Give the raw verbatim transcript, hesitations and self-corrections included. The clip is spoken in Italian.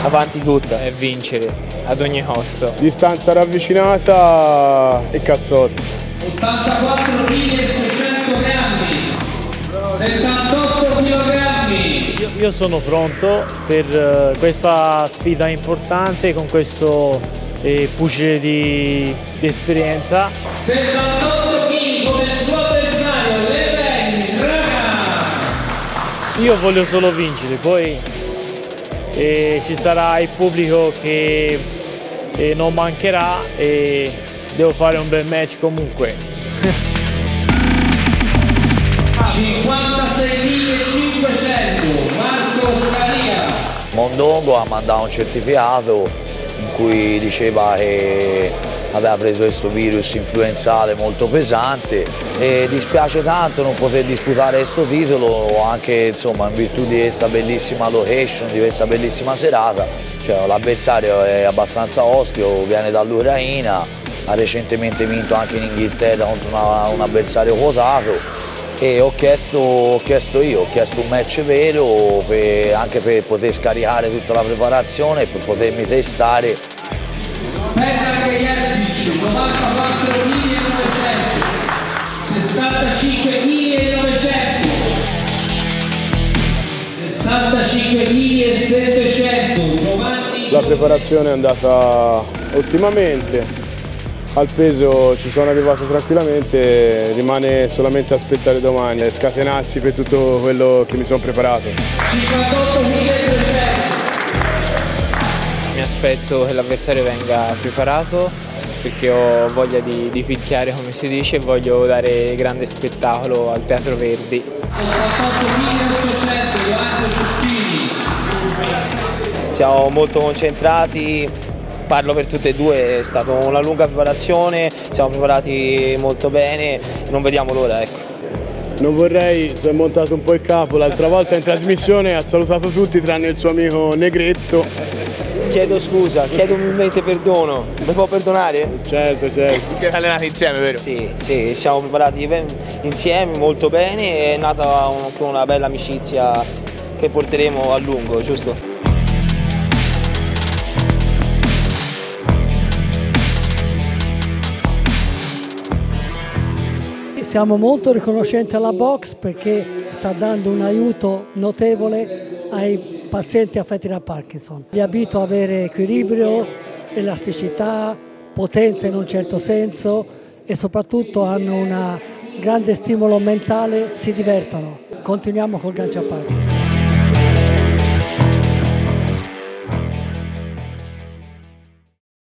avanti tutta. E vincere ad ogni costo. Distanza ravvicinata e cazzotti. ottantaquattro chili e seicento grammi, settantotto chilogrammi. Io, io sono pronto per uh, questa sfida importante con questo eh, pugile di, di esperienza. settantotto chili come il suo avversario, Leven Dragan. Io voglio solo vincere, poi eh, ci sarà il pubblico che eh, non mancherà e devo fare un bel match comunque. cinquantasei chili e cinquecento, Marco Scalia. Mondongo ha mandato un certificato in cui diceva che aveva preso questo virus influenzale molto pesante e dispiace tanto non poter disputare questo titolo anche insomma, in virtù di questa bellissima location, di questa bellissima serata. Cioè, l'avversario è abbastanza ostico, viene dall'Ucraina, ha recentemente vinto anche in Inghilterra contro una, un avversario quotato e ho chiesto, ho chiesto io, ho chiesto un match vero per, anche per poter scaricare tutta la preparazione e per potermi testare. Petar Gejevich, novantaquattro chili e novecento, sessantacinque chili e novecento, sessantacinque chili e settecento. La preparazione è andata ottimamente, al peso ci sono arrivato tranquillamente, rimane solamente aspettare domani e scatenarsi per tutto quello che mi sono preparato. cinquantotto chili e trecento. Mi aspetto che l'avversario venga preparato perché ho voglia di, di picchiare, come si dice, e voglio dare grande spettacolo al Teatro Verdi. ottantotto chili e ottocento, Giovanni Giustini. Siamo molto concentrati, parlo per tutte e due, è stata una lunga preparazione, siamo preparati molto bene, non vediamo l'ora, ecco. Non vorrei, si è montato un po' il capo, l'altra volta in trasmissione ha salutato tutti tranne il suo amico Negretto. Chiedo scusa, chiedo umilmente perdono, mi può perdonare? Certo, certo. Siete allenati insieme, vero? Sì, sì, siamo preparati insieme molto bene, è nata anche una bella amicizia che porteremo a lungo, giusto? Siamo molto riconoscenti alla box perché sta dando un aiuto notevole ai pazienti affetti da Parkinson. Li abito a avere equilibrio, elasticità, potenza in un certo senso e soprattutto hanno un grande stimolo mentale, si divertono. Continuiamo col gancio a Parkinson.